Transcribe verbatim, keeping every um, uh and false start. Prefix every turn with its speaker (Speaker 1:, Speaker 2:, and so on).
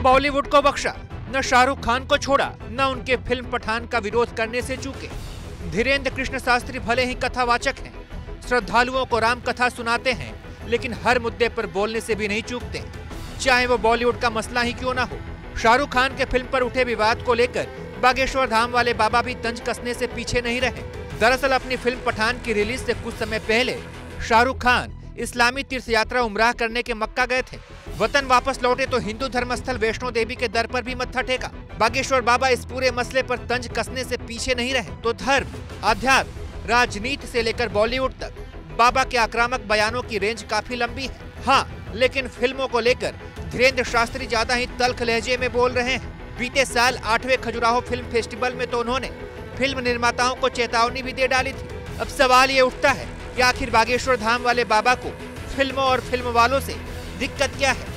Speaker 1: बॉलीवुड को बख्शा, न शाहरुख खान को छोड़ा, न उनके फिल्म पठान का विरोध करने से चूके। धीरेन्द्र कृष्ण शास्त्री भले ही कथावाचक हैं, श्रद्धालुओं को राम कथा सुनाते हैं, लेकिन हर मुद्दे पर बोलने से भी नहीं चूकते, चाहे वो बॉलीवुड का मसला ही क्यों ना हो। शाहरुख खान के फिल्म पर उठे विवाद को लेकर बागेश्वर धाम वाले बाबा भी तंज कसने से पीछे नहीं रहे। दरअसल अपनी फिल्म पठान की रिलीज से कुछ समय पहले शाहरुख खान इस्लामी तीर्थ यात्रा उमराह करने के मक्का गए थे। वतन वापस लौटे तो हिंदू धर्मस्थल वैष्णो देवी के दर पर भी मत्था टेका। बागेश्वर बाबा इस पूरे मसले पर तंज कसने से पीछे नहीं रहे। तो धर्म, अध्यात्म, राजनीति से लेकर बॉलीवुड तक बाबा के आक्रामक बयानों की रेंज काफी लंबी है। हाँ, लेकिन फिल्मों को लेकर धीरेन्द्र शास्त्री ज्यादा ही तल्ख लहजे में बोल रहे हैं। बीते साल आठवें खजुराहो फिल्म फेस्टिवल में तो उन्होंने फिल्म निर्माताओं को चेतावनी भी दे डाली थी। अब सवाल ये उठता है कि आखिर बागेश्वर धाम वाले बाबा को फिल्मों और फिल्म वालों से दिक्कत क्या है।